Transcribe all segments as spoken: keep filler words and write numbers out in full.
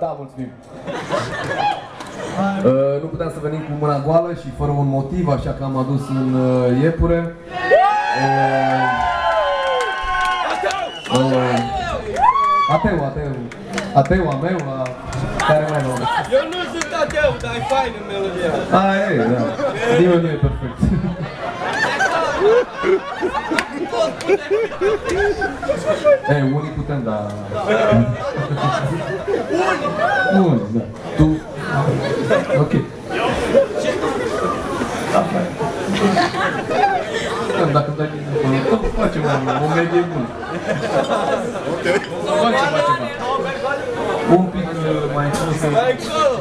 Da, mulțumim. Uh, nu puteam să venim cu mâna goală și fără un motiv, așa că am adus un uh, iepure. Uh, uh, ateu, ateu. Ateu, a meu, a... care mai nou? Eu nu sunt ateu, dar e faină melodia. A, e, da. Nimeni nu e perfect. Ei, unii putem, dar... Unii? Unii, da. Tu... Ok. Dacă dai din acolo, facem o medie bună. Facem ceva. Un pic mai sus. Mai încolo!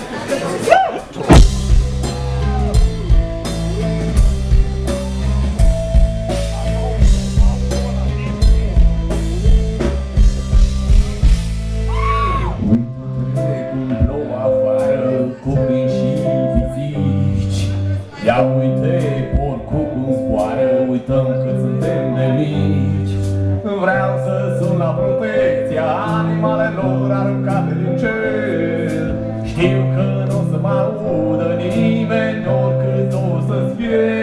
Ia uite, porcul cum zboară, uităm că suntem de mici. Vreau să sun la protecția animalelor aruncate din cer. Știu că nu o să mă audă nimeni, oricât o să-ți fie.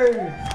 Hey!